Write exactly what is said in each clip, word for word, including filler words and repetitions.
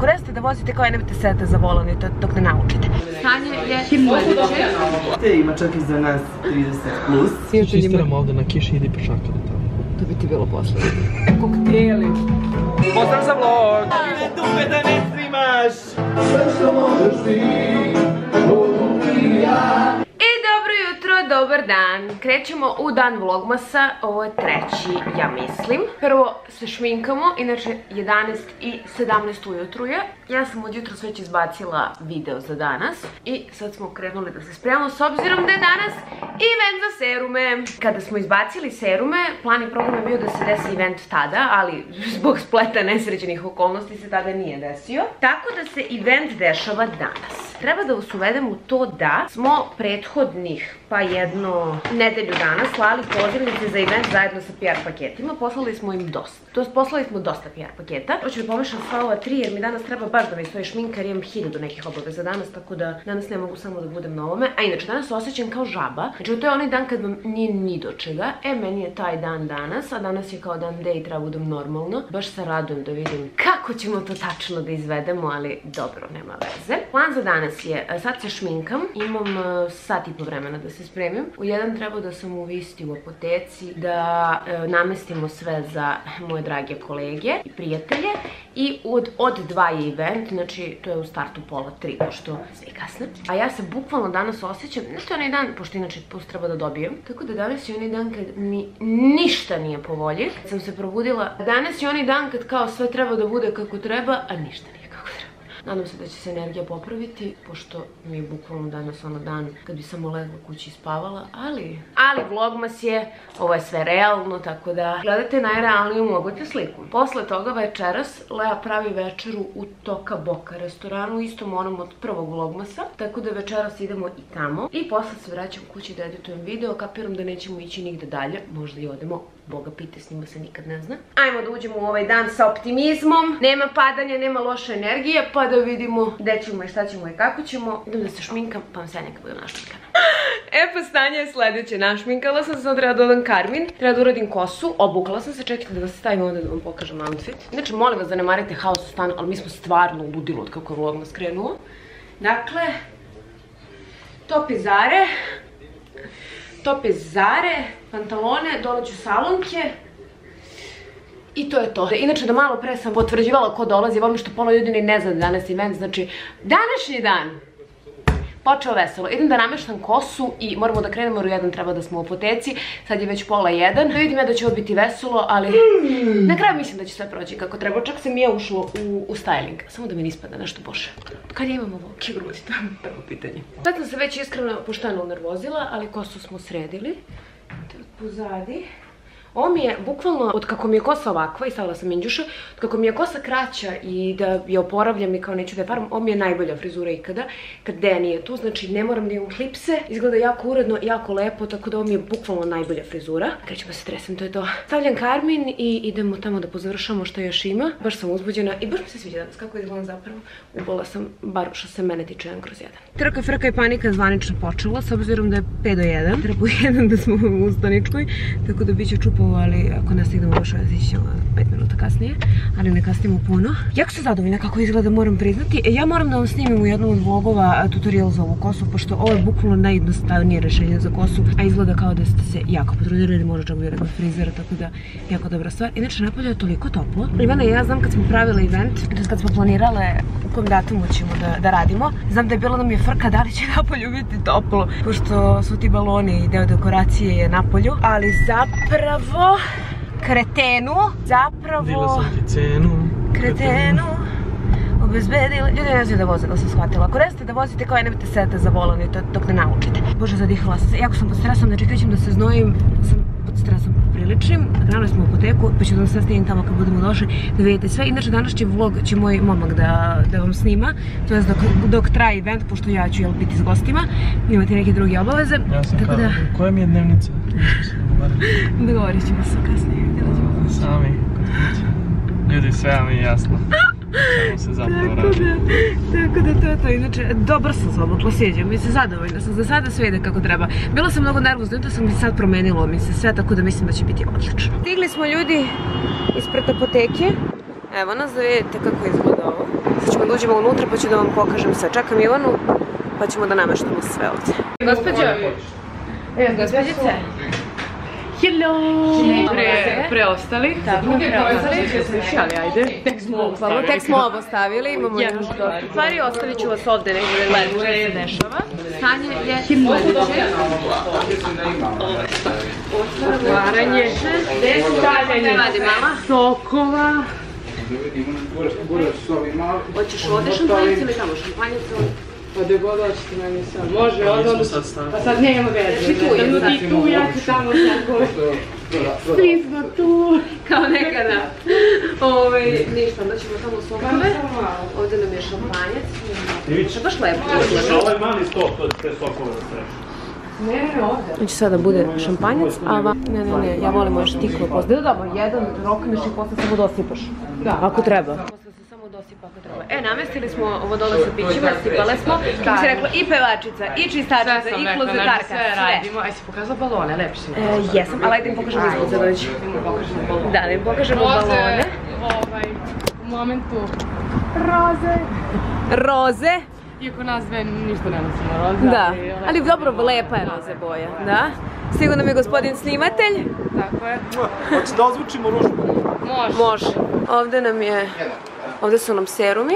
Ako resite da vozite kao je, nemojte sedati za volan i dok ne naučite. Stanje je hipnotiče. Te ima čak i za nas trideset plus. Čistiramo ovde na kiši, idi pešaka da tamo. To bi ti bilo posle. Kokteli. Pozdrav za vlog! Ne dupe da ne snimaš! Sve što možeš ti, I dobro jutro, dobar dan. Krećemo u dan vlogmasa, ovo je treći, ja mislim. Prvo se šminkamo, inače jedanaest i sedamnaest ujutru je. Ja sam od jutros već izbacila video za danas i sad smo krenuli da se spremamo s obzirom da je danas event za serume. Kada smo izbacili serume, plan i program je bio da se desi event tada, ali zbog spleta nesrećenih okolnosti se tada nije desio. Tako da se event dešava danas. Treba da vas uvedem u to da smo prethodnih pa jedno nedelju dana slali pozivnice za event zajedno sa P R paketima. Poslali smo im dosta. To jest poslali smo dosta P R paketa. Hoću da pomešam sva ova tri jer mi danas treba baš da mi stoji šminka jer imam hiljadu nekih obaveza danas, tako da danas ne mogu samo da budem na ovome. A inače, danas se osjećam kao žaba. Znači, to je onaj dan kad vam nije ni do čega. E, meni je taj dan danas, a danas je kao dan D i treba budem normalno. Baš se radujem da vidim kako ćemo to tačno da izvedemo, ali dobro, nema veze. Plan za danas je, sad se šminkam, imam sat i po vremena da se spremim. U jedan treba da sam u Visti u apoteci, da e, namestimo sve za moje drage kolege i prijatelje. I od, od dva je event, znači to je u startu pola tri, pošto sve kasne. A ja se bukvalno danas osjećam, nešto je onaj dan, pošto inače pust treba da dobijem. Tako da danas je onaj dan kad mi ništa nije po volji. Sam se probudila, danas je onaj dan kad kao sve treba da bude kako treba, a ništa nije kako treba. Nadam se da će se energija popraviti, pošto mi je bukvalno danas ono dan kad bi samo legla kući i spavala, ali... Ali vlogmas je, ovo je sve realno, tako da gledate najrealniju moguću sliku. Posle toga večeras Lea pravi večeru u Toka Boka restoranu, istom onom od prvog vlogmasa, tako da večeras idemo i tamo. I posle se vraćam kući da editujem video, kapiram da nećemo ići nigde dalje, možda i odemo. Boga pite, s njima se nikad ne zna. Ajmo da uđemo u ovaj dan sa optimizmom. Nema padanja, nema loše energije, pa da vidimo gde ćemo i šta ćemo i kako ćemo. Idem da se šminkam, pa vam se neka budem našminkana. E pa stanje je sledeće, našminkala sam se, sad treba da dodam karmin, treba da uradim kosu, obukla sam se, čekajte da vas stavim ovdje da vam pokažem outfit. Znači, molim vas da ne marite haos u stanu, ali mi smo stvarno ludili od kako je vlogmas krenuo. Dakle, top je Zare. Top je Zare, pantalone, dole ću salonke i to je to. Inače, da malo pre sam potvrđivala ko dolazi, volim što pola ljudi ni ne zna da danas event, znači današnji dan počeo veselo. Idem da nameštam kosu i moramo da krenemo jer u jedan treba da smo u apoteci. Sad je već pola jedan. Da vidim ja da će ovo biti veselo, ali na kraju mislim da će sve proći kako treba. Čak sam i ja ušla u, u styling. Samo da mi ne ispada nešto bože. Kad ja imam ovo grudi, to je prvo pitanje. Sad sam se već iskreno pošteno unervozila, ali kosu smo sredili. Pozadi. Ovo mi je, bukvalno, od kako mi je kosa ovakva, i stavila sam minđuša, od kako mi je kosa kraća i da je oporavljam i kao neću da je faram, ovo mi je najbolja frizura ikada, kad Dejan je tu, znači ne moram da imam klipse, izgleda jako uredno, jako lepo, tako da ovo mi je bukvalno najbolja frizura. Krećem da se tresem, to je to. Stavljam karmin i idemo tamo da pozavršamo što još ima. Baš sam uzbuđena i baš mi se sviđa danas kako izgledam zapravo. Ubala sam, bar što se mene tiče, jedan kroz jedan. Trka, frka i panika zvanično počela, s obzirom da je pet do jedan. Treba u jedan da smo u Staničkoj, tako da biće čupa, ali ako ne stignemo baš ići ćemo pet minuta kasnije, ali ne kasnimo puno. Jako sam zadovoljna kako izgleda, moram priznati. Ja moram da vam snimim u jednom od vlogova tutorial za ovu kosu, pošto ovo je bukvalno najjednostavnije rešenje za kosu, a izgleda kao da ste se jako potrudili, možda čak bi rekao frizera, tako da jako dobra stvar. Inače, napolje je toliko toplo. Ivana i ja znam kad smo pravili event, kad smo planirale u kojem datumu ćemo da, da radimo, znam da je bilo da mi je frka da li će napolju biti toplo, pošto su ti baloni i deo dekoracije je napolju, ali zapravo kretenu, zapravo... Dila sam ti cenu. Kretenu. Obezbedila... Ljudi ne znaju da voze, da sam shvatila. Ako resite da vozite kao je, nemojte sedati za volan i dok ne naučite. Bože, zadihala sam se. Jako sam pod stresom, znači krećem da se znojim. Sam pod stresom priličnim. Krenuli smo u apoteku, pa ću da vam sve snimim tamo kad budemo došli da vidite sve. Inače, danas će vlog, će moj momak da, da vam snima. To je dok, dok traje event, pošto ja ću jel, biti s gostima. Imate neke druge obaveze. Ja sam kao, da... koja mi je dnevnica? Dogovorit ćemo se kasnije. Sami, kod kuće. Ljudi, sve vam je jasno. Samo se zapravo radi. Tako da to je to. Inače, dobro sam se obukla, sjeđam. Mi se zadovoljna sam. Za sada sve ide kako treba. Bila sam mnogo nervozna, to sam mi sad promenilo mi se sve, tako da mislim da će biti odlično. Stigli smo ljudi ispred apoteke. Evo nas da vidite kako izgleda ovo. Sad ćemo da uđemo unutra pa ću da vam pokažem sve. Čekam Ivanu pa ćemo da nameštamo sve ovdje. Gospođo, gospođice. Hello! Preostali. Tako, preostali. Ali ajde. Tek smo ovo stavili, imamo još dosta stvari, ostavit ću vas ovdje negdje da gledam što se dešava. Stanje je sledeće. Otvaranje. Ne radi mama. Sokova. Hoćeš ovdje šampanjac ili tamo šampanjac? Pa gdje god hoćete meni sad. Može, odmah. Pa sad nema veze. Ti tu je sad. Ti tu, ja ću tamo tako. Svi smo tu. Kao nekada. Ništa, onda ćemo tamo sokove. Ovdje nam je šampanjac. Ivić, To je baš lepo. ovaj mali sto, te sokove da sreši. Ne, ne, ne, ovdje. Znači sada bude šampanjac, a va... Ne, ne, ne, ja volim još stiklo posle. Da, dobro, jedan rokneš i posle samo dosipaš. Da. Ako treba. Posle se samo dosipa ako treba. E, namestili smo ovo dole sa pićima, sipale smo. Kako si rekla, i pevačica, i čistačica, i klozetarka, sve. Sve radimo. Aj si pokazala balone, lepši. Jesam, ali ajde im pokažemo ispod za dođi. Da, da im pokažemo balone. Ovaj, u momentu roze. Roze. Iako nas dve ništa ne nosimo roze. Da, ali dobro, lepa je roze boja, da. Stigo nam je gospodin snimatelj. Tako je. Hoće da ozvučimo ružbu? Može. Može. Ovdje nam je, ovdje su nam serumi.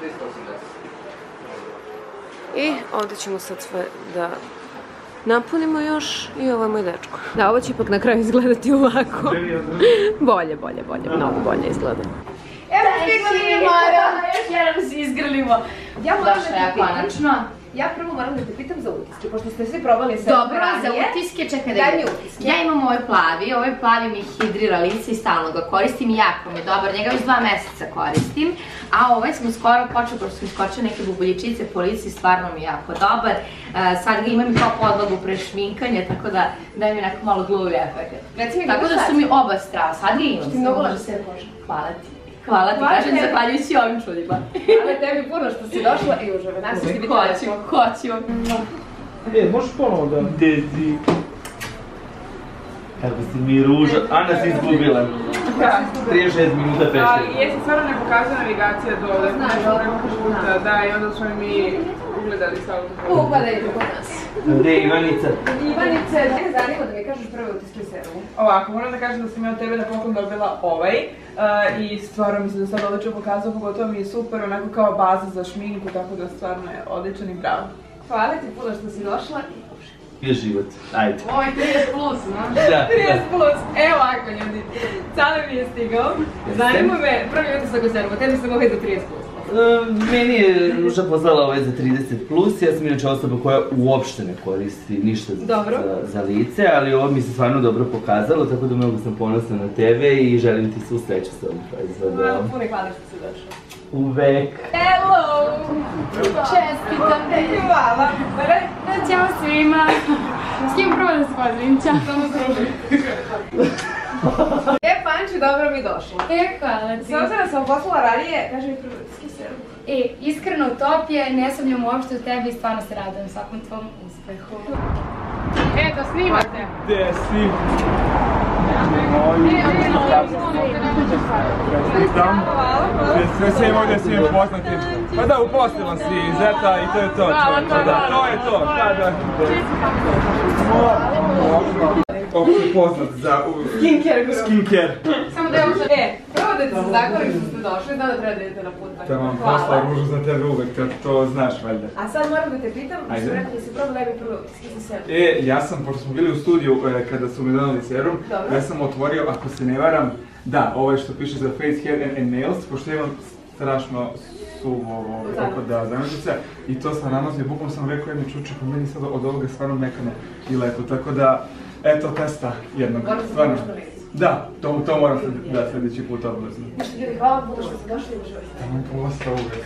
I ovdje ćemo sad sve da napunimo još i ovo je moj dečko. Da, ovo će ipak na kraju izgledati ovako. Bolje, bolje, bolje, mnogo bolje izgleda. Evo stigli Mara, još jednom se izgrlimo. Ja moram da te pitam, ja prvo moram da te pitam za utiske, pošto ste svi probali sve Dobro, za utiske, čekaj da vidim. Ja imam ovaj plavi, ovaj plavi mi hidrira lice i stalno ga koristim i jako mi je dobar, njega već dva meseca koristim, a ovaj sam skoro počeo, pošto sam iskočila neke bubuljičice po lici, stvarno mi je jako dobar. Sad ga imam i kao podlogu pre šminkanja, tako da daje mi neko malo glowy efekt. Tako da su mi oba strava, sad ga imam. Ti mnogo laže sve koža. Hvala ti. Hvala ti, kažem, zahvaljujući ovim čudima. Hvala tebi puno što si došla i užave. Nas ćete biti Hoću, hoću. E, možeš ponovo da... Dezi. Kako si mi ruža. Ana si izgubila. trideset šest minuta peške. Ali jesi stvarno ne pokazuje navigacija dole. Znaš, ovo nema puta, da, i onda smo mi ugledali sa ovom. Ugledajte kod nas. Gde je Ivanica? Ivanice, ne zanima da mi kažeš prve utiske serumu. Ovako, moram da kažem da sam ja od tebe na poklon dobila ovaj i stvarno mi se da sad odlično pokazao, pogotovo mi je super, onako kao baza za šminku, tako da stvarno je odličan i bravo. Hvala ti puno što si došla i uži. Je život, ajde. Ovo je trideset plus, no? Da, trideset plus, evo ovako ljudi, Cale mi je stigao, zanima me, prvi utisak o serumu, tebi sam ovaj za trideset plus. Meni je Ruža poslala ovaj za trideset plus, ja sam inače osoba koja uopšte ne koristi ništa za lice, ali ovo mi se stvarno dobro pokazalo, tako da mnogo sam ponosna na tebe i želim ti svu sreću s ovim proizvodom. Puno hvala što si došla. Uvek. Hello! Čestitam te. Hvala. Ćao svima. S kim prvo da se pozdravim? Ćao. Samo združim. E, Panči, dobro mi došla. E, hvala ti. S obzirom sam poslala ranije, kaži mi prvo utiske serumu. E, iskreno top je, ne sumnjam uopšte u tebi i stvarno se radujem svakom tvom uspehu. E, da snimate. Gde si? Sve se imao da si im poznatim. Pa da, uposlila si Zeta i to je to. To je to, da, da. Opšte poznat za skincare. Samo da je ovo što... E, prvo da ti se zahvalim što ste došli, da da treba da idete na put. Da vam posla ružu za tebe uvek, to znaš valjda. A sad moram da te pitam, što su rekli da si probala mi prvo utiske za serum. E, ja sam, pošto smo bili u studiju kada su mi donali serum, ja sam otvorio, ako se ne varam, da, ovaj što piše za face, hair and nails, pošto imam strašno suvo oko da zamišljice i to sam namazio, bukvalno sam rekao jedno čuče, po meni sad od ovoga stvarno mekano i lepo, tako da, eto, testa jednog, stvarno. Da, to moram da sljedeći put obavezno. Nešto ljudi, hvala puno što ste došli i uživajte. Tamo je posta uvek.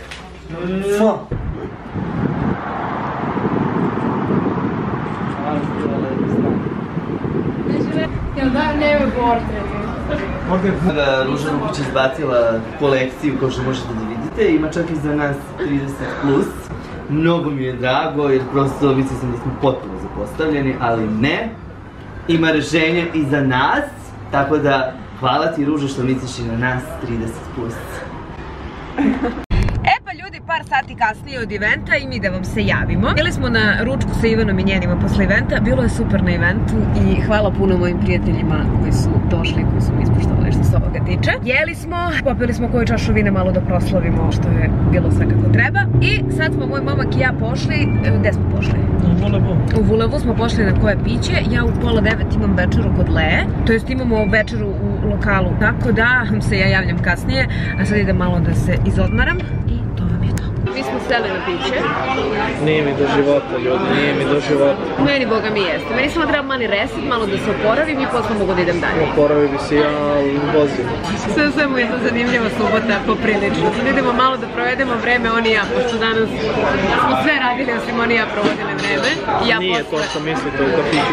Jel da, nema portret? Ruža Lukić izbacila kolekciju, kao što možete da vidite, ima čak i za nas trideset plus. Mnogo mi je drago, jer prosto mislio sam da smo potpuno zapostavljeni, ali ne. Ima rešenje i za nas, tako da hvala ti Ruža što misliš i na nas trideset plus. E pa ljudi, par sati kasnije od eventa i mi da vam se javimo. Bili smo na ručku sa Ivanom i njenima posle eventa, bilo je super na eventu i hvala puno mojim prijateljima koji su došli, koji su mi ispoštovali što se ovoga tiče. Jeli smo, popili smo koju čašu vina malo da proslavimo što je bilo sve kako treba i sad smo moj momak i ja pošli, gde smo pošli? U Vulevu. U Vulevu smo pošli na koje piće, ja u pola devet imam večeru kod Leje, to jest imamo večeru u lokalu, tako da se ja javljam kasnije, a sad idem malo da se izodmaram i to vam je to. Mi smo seli na piće. Nije mi do života, ljudi, nije mi do života. Meni boga mi jeste. Meni samo treba mali reset, malo da se oporavim i posle mogu da idem dalje. Oporavi bi se ja, ali vozim. Sve u svemu je to zanimljiva subota, poprilično. Sad idemo malo da provedemo vreme, on i ja, pošto danas smo sve radili, osim on i ja provodili vreme. Nije to što mislite u kafiću.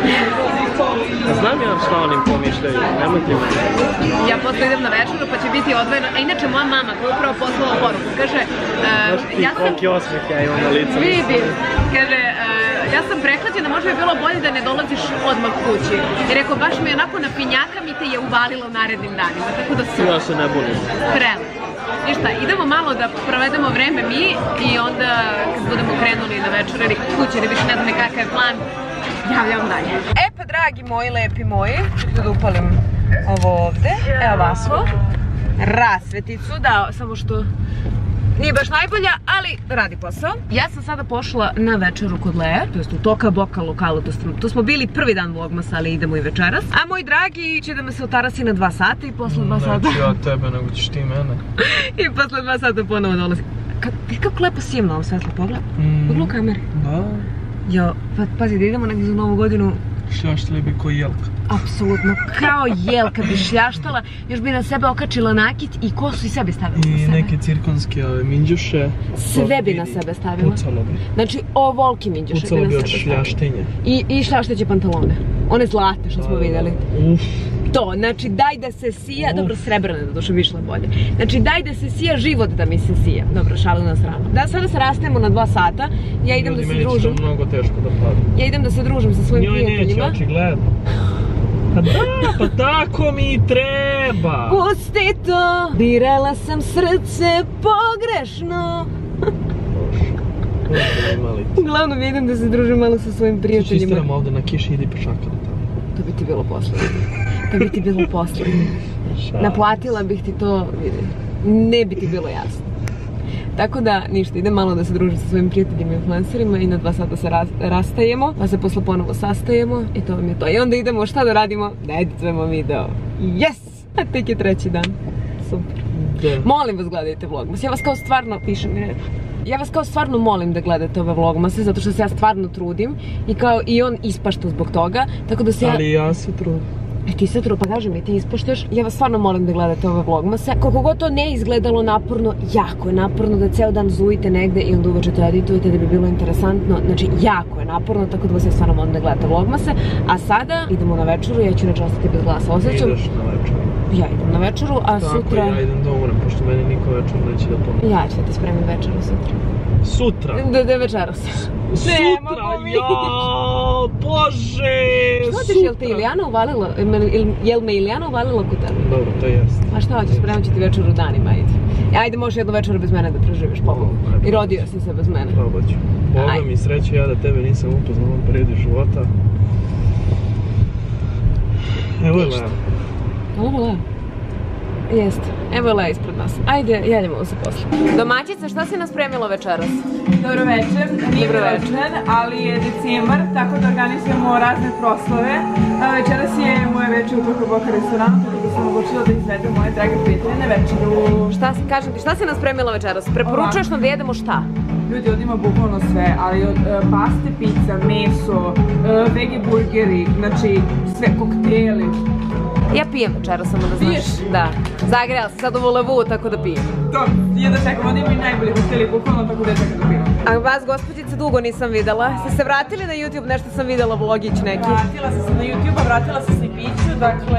Znam ja šta onim pomišljaju, nemojte mi. Ja posle idem na večeru pa će biti odvojeno. A inače moja mama koja je upravo poslala poruku, kaže... Znaš ti koliki osmeh ja imam na licu. Vidim, kaže, ja sam prekleđena, možda bi bilo bolje da ne dolaziš odmah kući. I rekao, baš mi onako na pinjaka mi te je uvalila u narednim danima, tako da su... Ja se ne bunim. Prele. Ništa, idemo malo da provedemo vreme mi i onda kad budemo krenuli na večer ili kući ili više ne znam kakav je plan, javljam dalje. E pa dragi moji, lepi moji, čekaj da upalim ovo ovde, evo ovako, rasveticu, da, samo što nije baš najbolja, ali radi posao. Ja sam sada pošla na večeru kod Leje, to jest u Toka Boka lokalu, tu smo bili prvi dan vlogmasa, ali idemo i večeras. A moj dragi će da me se otarasi na dva sata i posle dva sata... Neću ja tebe, nego ćeš ti mene. I posle dva sata ponovo dolazi. Vidi kako lepo sijem na ovom svetlu, pogled. Pogledaj u kameri. Da. Jo, pazi da idemo negdje za novu godinu. Šljaštali bi ko jelka. Apsolutno, kao jelka bi šljaštala, još bi na sebe okačila nakit i kosu i sebi stavila na sebe. I neke cirkonske minđuše. Sve bi na sebe stavila. Pucalo bi. Znači, ovoliki minđuše bi na sebe stavila. Pucalo bi od šljaštenja. I šljašteće pantalone. One zlate što smo vidjeli. Uf. To, znači daj da se sija, dobro srebrane da duše bi išle bolje. Znači daj da se sija život da mi se sija. Dobro, šalim na stranu. Da, sada se rastemo na dva sata, ja idem da se družim. Ljudi, meni će to mnogo teško da padem. Ja idem da se družim sa svojim prijateljima. Njoj neće, očigledno. Pa da, pa tako mi treba. Pusti to, birala sam srce pogrešno. Uglavnom ja idem da se družim malo sa svojim prijateljima. Ti istramo ovdje na kiši, idi pešakali tamo. To bi ti bilo poslednje. To bi ti bilo poslednje. Naplatila bih ti to, vidi. Ne bi ti bilo jasno. Tako da, ništa, idem malo da se družim sa svojim prijateljima i influencerima i na dva sata se rastajemo, pa se posle ponovo sastajemo i to vam je to. I onda idemo, šta da radimo? Da editujemo video. Yes! A tek je treći dan. Super. Molim vas, gledajte vlogmas. Ja vas kao stvarno, pišem mi redu. Ja vas kao stvarno molim da gledate ove vlogmase, zato što se ja stvarno trudim i kao i on ispašta zbog toga, tako da se ja... Ali ja se trudim. E ti se trudim, pa kažem mi, ti ispaštaš. Ja vas stvarno molim da gledate ove vlogmase. Koliko god to ne izgledalo naporno, jako je naporno da ceo dan zujite negde i onda uveče to editujete da bi bilo interesantno. Znači, jako je naporno, tako da vas ja stvarno molim da gledate vlogmase. A sada idemo na večeru, ja ću neće ostati bez glasa, osjećam. Ideš na večeru. Ja idem na večeru, a sutra... Tako, ja idem da umrem, pošto meni niko večer neće da pomoći. Ja ću da ti spremim večeru sutra. Sutra? Da, da večeras. Sutra, jao, bože, sutra. Što ćeš, jel te Ilijana uvalila, jel me Ilijana uvalila kod tebe? Dobro, to jest. A šta hoćeš, spremit ću ti večeru danima, ajde. Ajde, možeš jednu večeru bez mene da preživiš, pomogu. I rodio si se bez mene. Probat ću. Boga mi sreće, ja da tebe nisam upoznao u ovom periodu života. Evo je Lea. Ovo je Lea. Jeste, evo je Lea ispred nas. Ajde, javljamo se posle. Domaćice, šta si nas spremila večeras? Dobro večer, nije rođendan, ali je decembar, tako da organizujemo razne proslave. Večeras je moje večer u Toka Boka restoranu, tako da sam odlučila da izvedem moje drage prijatelje na večeru. Šta si, kažem ti, šta si nas spremila večeras? Preporučuješ nam da jedemo šta? Ljudi, ovdje ima bukvalno sve, ali od paste, pizza, meso, vege burgeri, znači sve kokteli. Ja pijem večeras, samo da znaš. Piješ? Da. Zagrejala sam sad u Vulevu, tako da pijem. To, je da čekam, ovdje ima i najbolji kokteli, bukvalno, tako da čekam da pijem. A vas, gospođice, dugo nisam videla. Ste se vratili na YouTube, nešto sam videla, vlogić neki. Vratila sam se na YouTube, a vratila sam se i piću, dakle...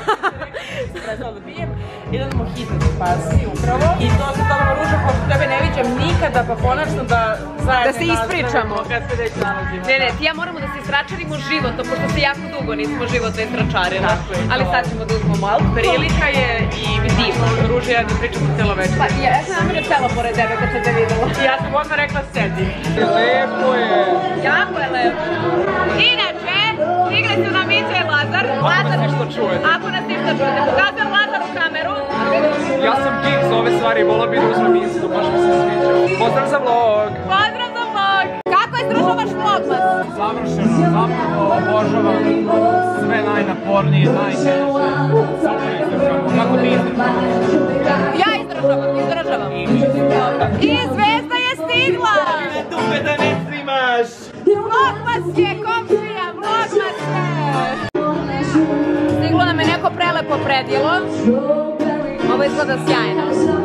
Rekla sam da pijem. Jedan mojito će pasti upravo. I to se tamo ruža, pošto tebe ne viđa, nećem nikada, pa konačno da zajedno Da se ispričamo. Kad se već nalazimo. Ne, ne, ti ja moramo da se istračarimo životom, pošto se jako dugo nismo životno istračarila. Ali sad ćemo da uzmemo malo. Prilika je i divno. Ruže, ja da pričam cijelo večer. Pa ja sam namjerno sela pored tebe kad sam te videla. Ja sam odmah rekla sedi. Lepo je. Jako je lepo. Inače, igre su nam Mića i Lazar. Ako nas ništa čujete. Ako nas ništa čujete, pokazujem Lazar u kameru. Ja sam geek za ove stvari, vola bi da uzmem Instu, baš mi se sviđa. Pozdrav za vlog! Pozdrav za vlog! Kako je združao vaš vlogmas? Završeno, zapravo obožavam sve najnapornije, najteže. Super izdržavamo, kako ti izdržavaš? Ja izdržavam, izdržavam. I zvezda je stigla! Dupe da ne snimaš! Vlogmas je, komšija, vlogmas je! Stiglo nam je neko prelepo predjelo. Ovo izgleda sjajno.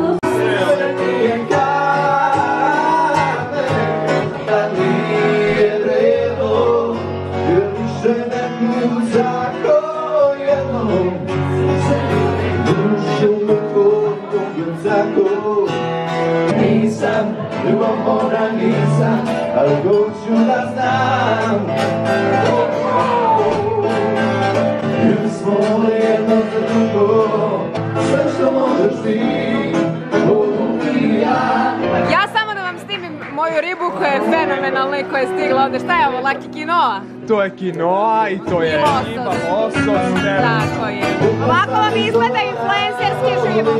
Nisam, ljubomora nisam, ali hoću da znam. Jer smo jedno za drugo, sve što možeš ti, mogu i ja. Ja samo da vam snimim moju ribu koja je fenomenalna i koja je stigla ovdje. Šta je ovo, laki kinoa? To je kinoa i to je riba, losos. Tako je. Ovako vam izgleda influencerski život.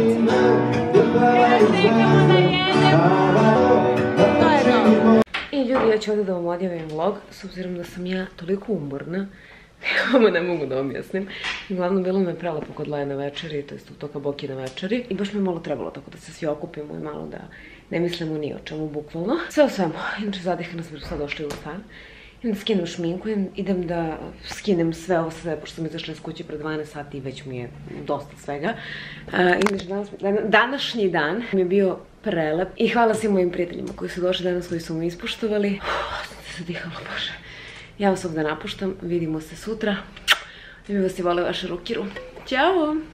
Čekamo da jedemo. To je to. I ljudi, ja ću ovdje da vam odjavim vlog, s obzirom da sam ja toliko umorna. Ovo ne mogu da objasnim. Uglavnom, bilo me prelepo kod Laje na večeri, to jest u Toka Boki na večeri. I baš mi je malo trebalo tako da se svi okupimo i malo da ne mislimo ni o čemu, bukvalno. Sve o svemu. Inače, zadihana sam sad došli u stan. Idem da skinem šminku, idem da skinem sve ovo sve, pošto sam izašla iz kuće pre dvanaest sati i već mi je dosta svega. Inače, današnji dan mi je bio prelep i hvala svim mojim prijateljima koji su došli danas, koji su me ispoštovali. Sam se zadihala, bože. Ja vas ovdje napuštam, vidimo se sutra. Da mi vas i vole vaše rukiru. Ćao!